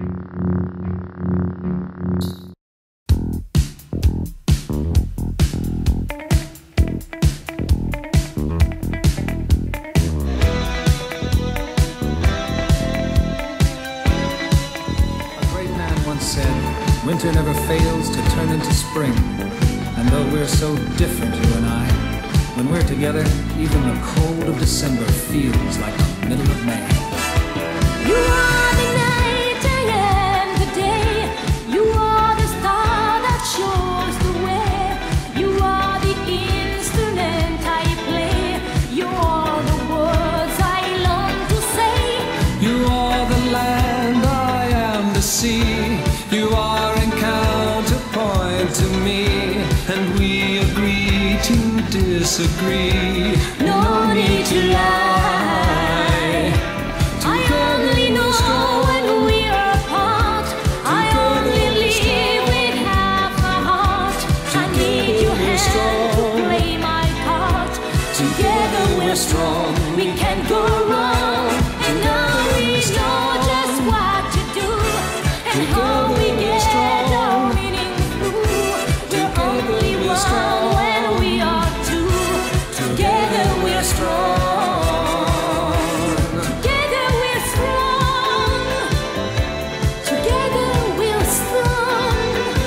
Winter never fails to turn into spring. And though we're so different, you and I, when we're together, even the cold of December feels like the middle of May. You are the night, I am the day. You are the star that shows the way. You are the instrument I play. You are the words I long to say. You are the land, I am the sea. You are in counterpoint to me, and we agree to disagree. No need to lie. I only know when we are apart. I only live with half a heart. I need your hand to play my part. Together we're strong, we can't go wrong. And now we know just what to do and how we get our meaning through. We're only one when we are two. Together we're strong. Together we're strong. Together we're strong.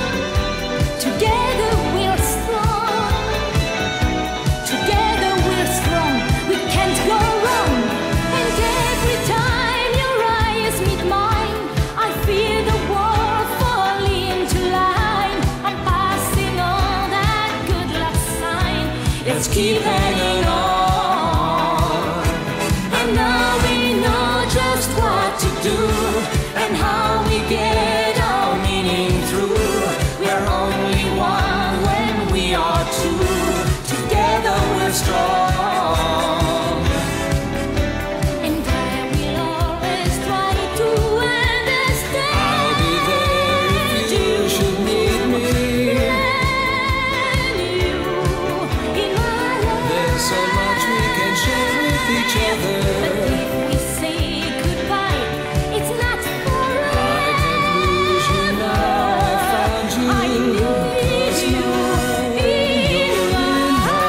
Together we're strong. Together we're strong. We can't go wrong. And every time your eyes meet mine, I feel the world fall into line. I'm passing on that good luck sign. Let's keep hanging on. And now we know just what to do and how we get our meaning through. We're only one when we are two. Together we're strong. And I will always try to understand. I'll be there if you should need me. Lend you in my life. There's so much we can share with each other. But if we say goodbye, it's not forever. I can't lose you now I found you. I need you in my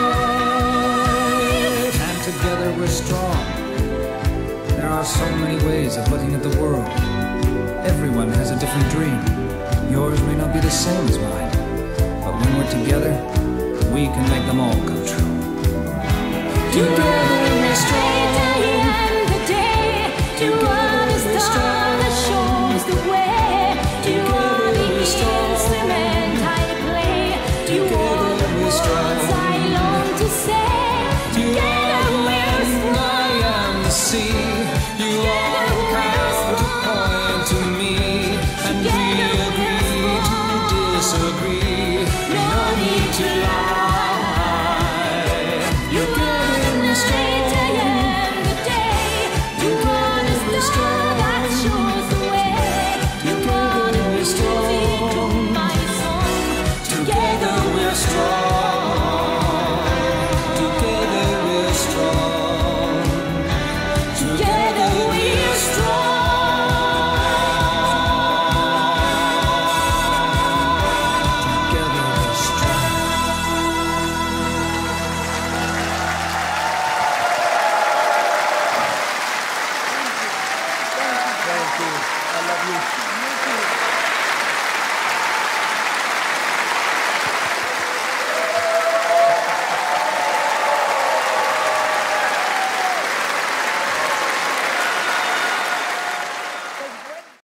life. And together we're strong. There are so many ways of looking at the world. Everyone has a different dream. Yours may not be the same as mine. But when we're together, we can make them all come true. Together we're strong. I am the day. You are the star that shows the way. You are the instrument I play. You are the words I long to say. Together we're I am the sea. You are the counterpoint to me, and we agree to disagree. no need to lie. You are the night, I am the day. You are the star that shows the way. You are the music to my song. Together we're strong. Together we're strong. Together we're strong. Together we're strong. Thank you. I love you.